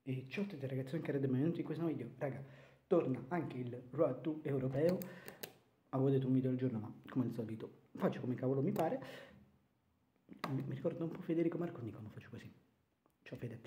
E ciao a tutti ragazzi, anche benvenuti in questo video. Raga, torna anche il Road to europeo. Avevo detto un video al giorno, ma come al solito faccio come cavolo mi pare. Mi ricordo un po' Federico Marconi quando faccio così. Ciao Fede.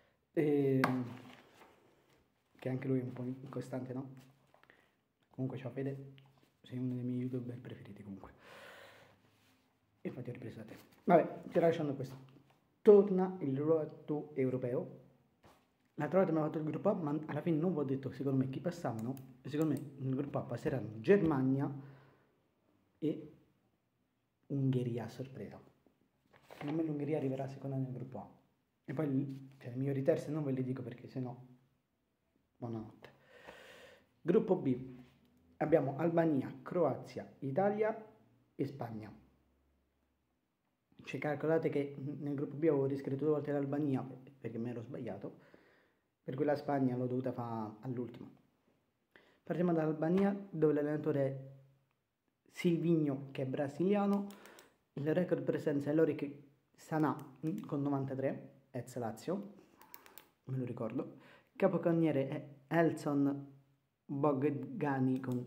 Che anche lui è un po' incostante, no? Comunque ciao Fede, sei uno dei miei youtuber preferiti comunque. E infatti ho ripreso da te. Vabbè, tralasciando questo. Torna il Road to europeo. L'altra volta mi ha fatto il gruppo A, ma alla fine non vi ho detto secondo me chi passavano. E secondo me nel gruppo A passeranno Germania e Ungheria a sorpresa. Secondo me l'Ungheria arriverà seconda nel gruppo A. E poi le migliori terze non ve le dico perché sennò buonanotte. Gruppo B abbiamo Albania, Croazia, Italia e Spagna. Cioè calcolate che nel gruppo B avevo riscritto 2 volte l'Albania perché mi ero sbagliato. Per cui la Spagna l'ho dovuta fare all'ultimo. Partiamo dall'Albania, dove l'allenatore è Silvinho, che è brasiliano. Il record presenza è Lorik Sanà con 93, ex Lazio, me lo ricordo. Capocannoniere è Elson Bogdani con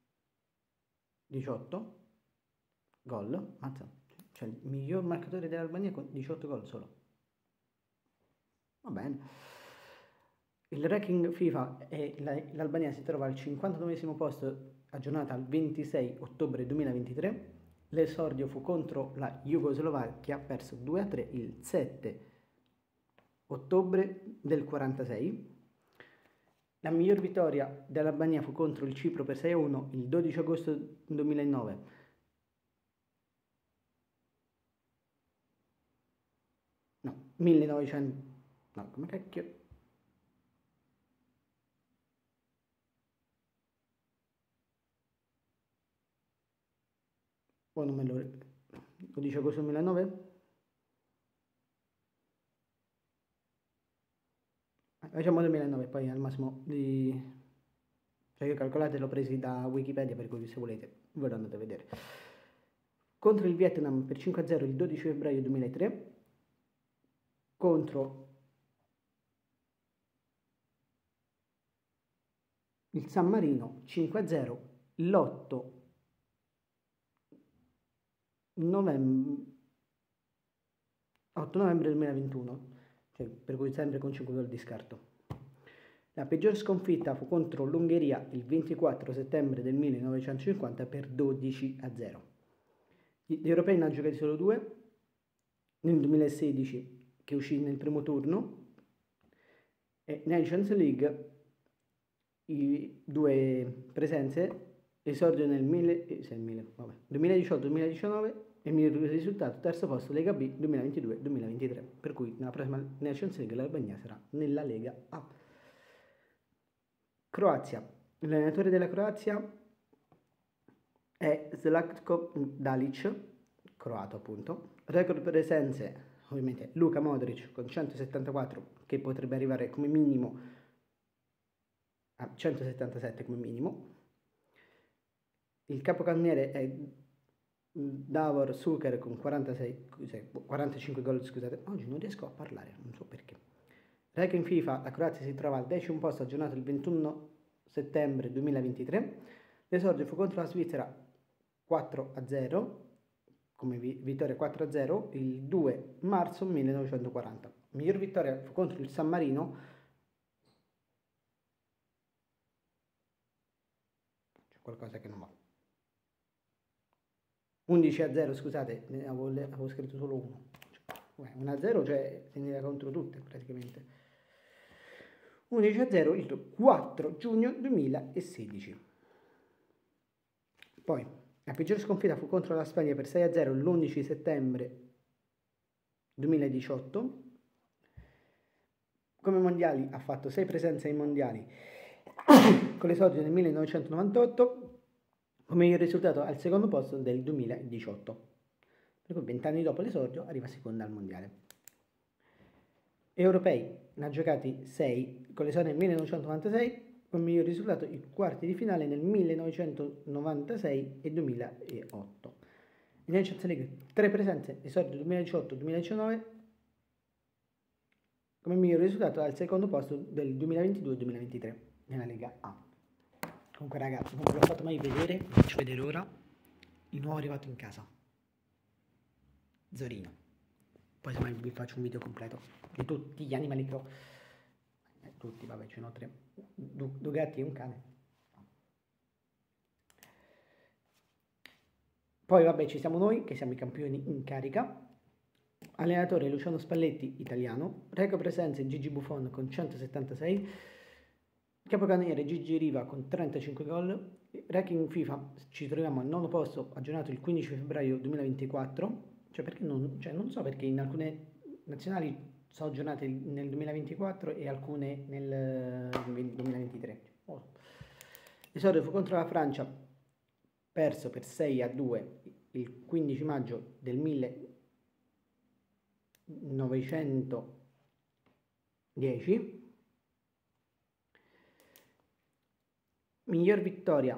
18 gol. Mazza, cioè il miglior marcatore dell'Albania con 18 gol solo. Va bene. Il ranking FIFA e l'Albania si trova al 59esimo posto, aggiornata al 26 ottobre 2023. L'esordio fu contro la Jugoslovacchia, perso 2-3 il 7 ottobre del 46. La miglior vittoria dell'Albania fu contro il Cipro per 6-1 il 12 agosto 2009. No, 1900... No, come cacchio... Oh, non me lo... 12 agosto 2009? Facciamo 2009, poi al massimo di... Cioè io calcolate l'ho presi da Wikipedia, per cui se volete ve lo andate a vedere. Contro il Vietnam per 5-0 il 12 febbraio 2003. Contro il San Marino 5-0 l'8 novembre 2021, cioè, per cui sempre con 5 gol di scarto. La peggior sconfitta fu contro l'Ungheria il 24 settembre del 1950 per 12-0. Gli europei ne hanno giocati solo 2, nel 2016 che uscì nel primo turno, e Nations League i 2 presenze esordio nel 2018-2019 e il miglior risultato terzo posto Lega B 2022-2023, per cui nella prossima Nations League l'Albania sarà nella Lega A. Croazia. L'allenatore della Croazia è Zlatko Dalic, croato appunto. Record presenze ovviamente Luka Modric con 174, che potrebbe arrivare come minimo a 177 come minimo. Il capocannoniere è Davor Suker con 45 gol, scusate. Oggi non riesco a parlare, non so perché. Ranking FIFA, la Croazia si trova al 10° posto, aggiornato il 21 settembre 2023. L'esordio fu contro la Svizzera 4-0, come vittoria 4-0, il 2 marzo 1940. Miglior vittoria fu contro il San Marino, c'è qualcosa che non va. 11-0, scusate, avevo scritto solo 1. 1-0, cioè si andava contro tutte praticamente. 11-0 il 4 giugno 2016. Poi la peggiore sconfitta fu contro la Spagna per 6-0 l'11 settembre 2018. Come mondiali ha fatto 6 presenze ai mondiali con l'esordio nel 1998, come il risultato al secondo posto del 2018. Per cui 20 anni dopo l'esordio arriva seconda al mondiale. Europei ne ha giocati 6 con l'esordio nel 1996, con il miglior risultato i quarti di finale nel 1996 e 2008. In Nations League 3 presenze, esordio 2018-2019, come miglior risultato al secondo posto del 2022-2023 nella Lega A. Comunque ragazzi, non ve l'ho fatto mai vedere, vi faccio vedere ora il nuovo arrivato in casa, Zorino. Poi semmai vi faccio un video completo di tutti gli animali che ho. Tutti, vabbè, ce ne ho 3, 2 gatti e un cane. Poi vabbè, ci siamo noi che siamo i campioni in carica. Allenatore Luciano Spalletti, italiano. Reco presenze Gigi Buffon con 176. Capocannoniere Gigi Riva con 35 gol. Ranking FIFA ci troviamo al 9° posto, aggiornato il 15 febbraio 2024. Non so perché in alcune nazionali sono aggiornate nel 2024 e alcune nel 2023. L'esordio fu contro la Francia, perso per 6-2 il 15 maggio del 1910. Miglior vittoria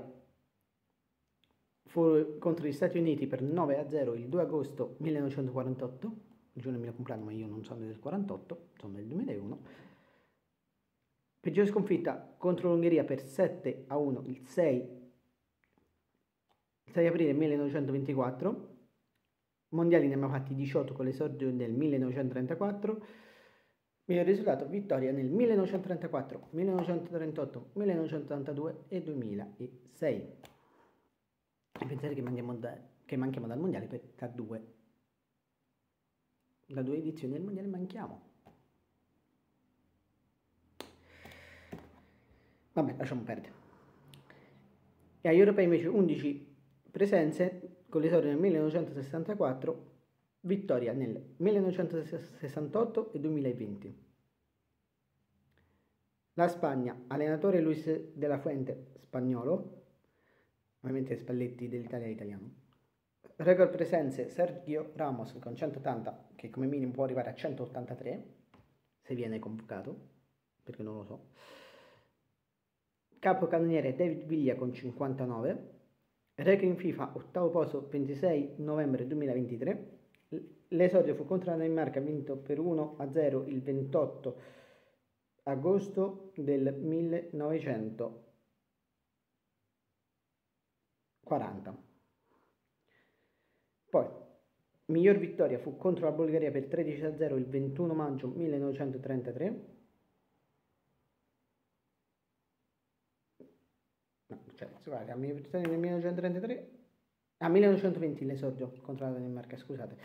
fu contro gli Stati Uniti per 9-0 il 2 agosto 1948, il giorno del mio compleanno, ma io non sono del 48, sono del 2001. Peggiore sconfitta contro l'Ungheria per 7-1 il 6 aprile 1924. Mondiali ne abbiamo fatti 18 con l'esordio del 1934. Miglior risultato, vittoria nel 1934, 1938, 1982 e 2006. E pensate che manchiamo dal mondiale da due edizioni del mondiale manchiamo. Vabbè, lasciamo perdere. E agli europei invece 11 presenze con l'esordio nel 1964, vittoria nel 1968 e 2020. La Spagna, allenatore Luis de la Fuente, spagnolo, ovviamente Spalletti dell'Italia italiano. Record presenze Sergio Ramos con 180, che come minimo può arrivare a 183 se viene convocato, perché non lo so. Capocannoniere David Villa con 59. Ranking FIFA 8° posto 26 novembre 2023. L'esordio fu contro la Danimarca, vinto per 1-0 il 28 agosto del 1940. Poi, miglior vittoria fu contro la Bulgaria per 13-0 il 21 maggio 1933. Scusate, a 1933, a 1920 l'esordio contro la Danimarca, scusate.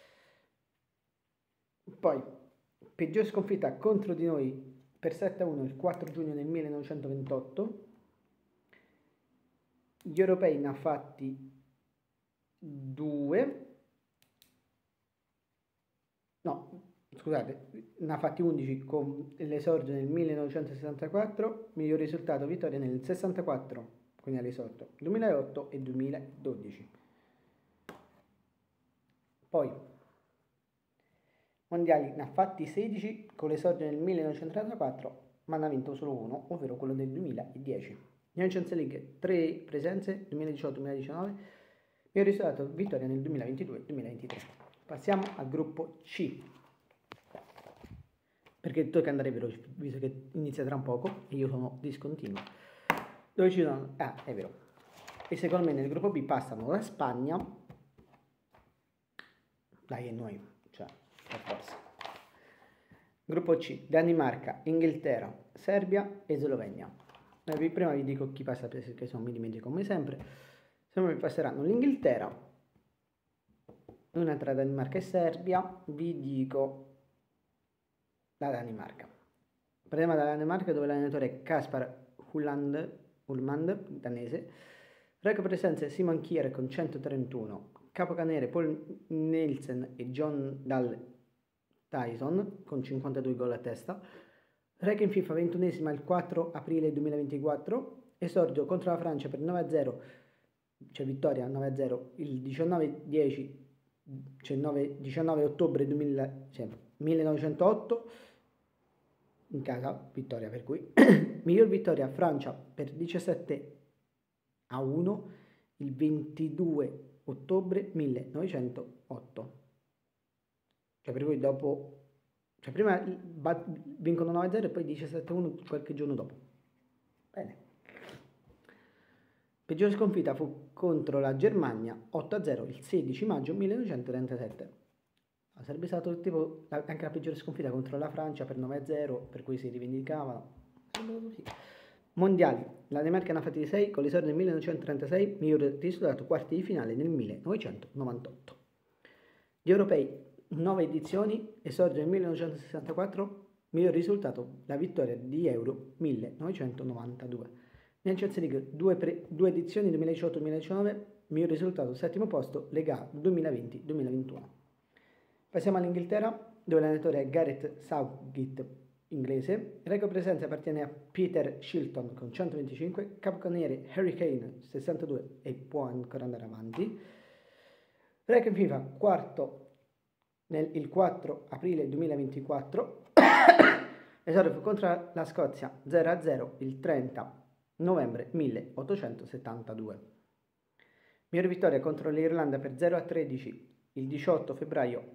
Poi, peggior sconfitta contro di noi per 7-1 il 4 giugno del 1928. Gli europei ne ha fatti 2. No, scusate, ne ha fatti 11 con l'esordio nel 1964, miglior risultato vittoria nel 64, quindi all'esordio, 2008 e 2012. Poi, mondiali ne ha fatti 16 con l'esordio nel 1934, ma ne ha vinto solo uno, ovvero quello del 2010. Nations League 3 presenze, 2018-2019, miglior risultato vittoria nel 2022-2023. Passiamo al gruppo C, perché tocca andare veloce, visto che inizia tra un poco e io sono discontinuo. Dove ci sono? Ah, è vero. E secondo me nel gruppo B passano la Spagna, dai e noi, cioè, per forza. Gruppo C, Danimarca, Inghilterra, Serbia e Slovenia. Prima vi dico chi passa perché sono mi dimentico come sempre. Se mi passeranno l'Inghilterra, una tra Danimarca e Serbia, vi dico la Danimarca. Parliamo della Danimarca, dove l'allenatore è Kasper Ullmann, danese. Record presenze Simon Kjær con 131, capocannoniere Paul Nielsen e John Dahl Tyson con 52 gol a testa. Ranking FIFA 21esima il 4 aprile 2024, esordio contro la Francia per 9-0, cioè vittoria 9-0 il 19-10, cioè 19 ottobre 1908, in casa, vittoria per cui. Miglior vittoria Francia per 17-1 il 22 ottobre 1908, cioè per cui dopo Cioè prima vincono 9-0 e poi 17-1 qualche giorno dopo. Bene. Peggiore sconfitta fu contro la Germania 8-0 il 16 maggio 1937. Sarebbe stato tipo anche la peggiore sconfitta contro la Francia per 9-0, per cui si rivendicavano. Mondiali. La Danimarca ne ha fatti 6 con l'esordio nel 1936, miglior risultato quarti di finale nel 1998. Gli europei, 9 edizioni, esordio nel 1964, miglior risultato la vittoria di Euro 1992. Champions League, 2 edizioni 2018-2019, miglior risultato settimo posto, Lega 2020-2021. Passiamo all'Inghilterra, dove l'allenatore è Gareth Southgate, inglese. Il record presenza appartiene a Peter Shilton con 125, capocannoniere Harry Kane 62 e può ancora andare avanti. Ranking FIFA quarto il 4 aprile 2024. Esordio fu contro la Scozia 0-0 il 30 novembre 1872. Miglior vittoria contro l'Irlanda per 0-13 il 18 febbraio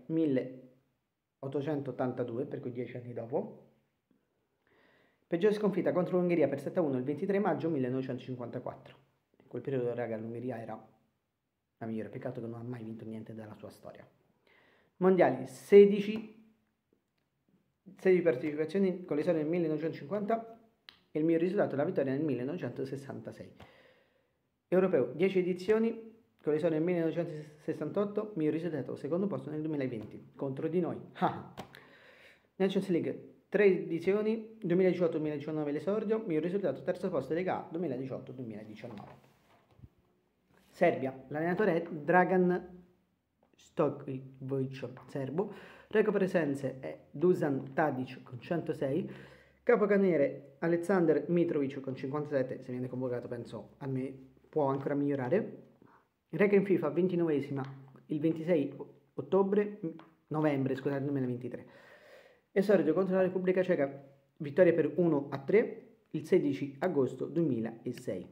1882, per cui 10 anni dopo. Peggiore sconfitta contro l'Ungheria per 7-1 il 23 maggio 1954. In quel periodo, raga, l'Ungheria era la migliore, peccato che non ha mai vinto niente della sua storia. Mondiali, 16 partecipazioni con l'esordio nel 1950 e il miglior risultato è la vittoria nel 1966. Europeo, 10 edizioni con l'esordio nel 1968, miglior risultato secondo posto nel 2020 contro di noi. Nations League, 3 edizioni, 2018-2019 l'esordio, miglior risultato terzo posto Lega 2018-2019. Serbia, l'allenatore è Dragan Stojkovic, serbo. Record presenze è Dusan Tadic con 106, capocannoniere Aleksandar Mitrovic con 57, se viene convocato penso a me può ancora migliorare. Record in FIFA 29esima il 26 novembre 2023. Esordio contro la Repubblica Ceca, vittoria per 1-3 il 16 agosto 2006.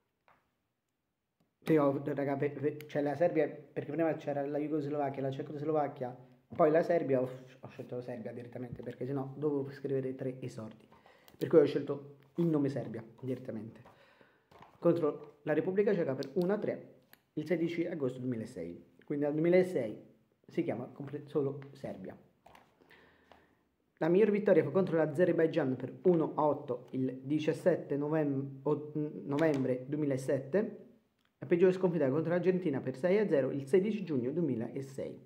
Raga, c'è la Serbia, perché prima c'era la Jugoslovacchia, la Cecoslovacchia, poi la Serbia, ho scelto la Serbia direttamente perché sennò dovevo scrivere 3 esordi, per cui ho scelto il nome Serbia direttamente. Contro la Repubblica Ceca per 1-3 il 16 agosto 2006, quindi dal 2006 si chiama solo Serbia. La miglior vittoria fu contro l'Azerbaigian per 1-8 il 17 novembre 2007. La peggiore sconfitta contro l'Argentina per 6-0 il 16 giugno 2006.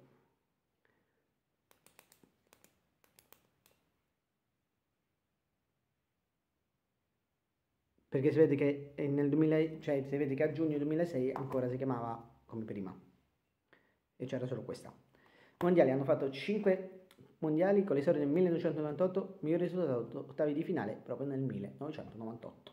Perché si vede che nel 2000, cioè si vede che a giugno 2006 ancora si chiamava come prima. E c'era solo questa. Mondiali hanno fatto 5 mondiali con l'esordio nel 1998, miglior risultato ottavi di finale proprio nel 1998.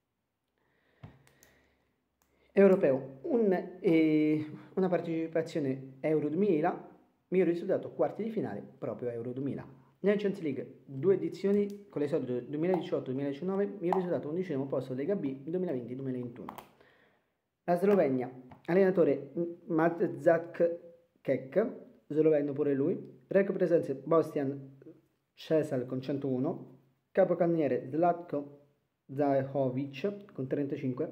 Europeo, una partecipazione Euro 2000, miglior risultato quarti di finale proprio Euro 2000. Nations League, 2 edizioni con l'esordio 2018-2019, miglior risultato 11° posto Lega B 2020-2021. La Slovenia, allenatore Matzak Kek, sloveno pure lui. Record presenze Bostian Cesal con 101, capocannoniere Zlatko Zahovic con 35,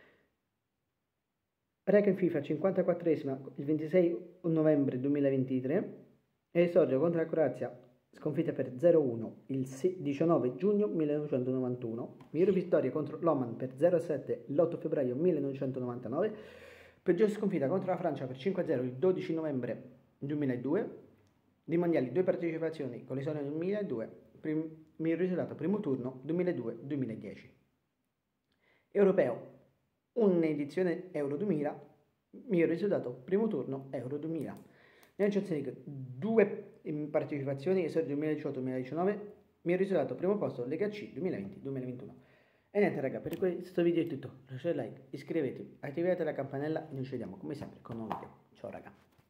Record FIFA 54esima il 26 novembre 2023 e esordio contro la Croazia sconfitta per 0-1 il 19 giugno 1991, miglior vittoria contro l'Oman per 0-7 l'8 febbraio 1999, peggior sconfitta contro la Francia per 5-0 il 12 novembre 2002, di mondiali 2 partecipazioni con l'esordio nel 2002, miglior risultato primo turno 2002-2010. Europeo, un'edizione Euro 2000, miglior risultato primo turno Euro 2000. Nations League 2 partecipazioni, esordio 2018-2019, miglior risultato primo posto Lega C 2020-2021. E niente raga, per questo video è tutto, lasciate like, iscrivetevi, attivate la campanella e noi ci vediamo come sempre con un nuovo video. Ciao raga.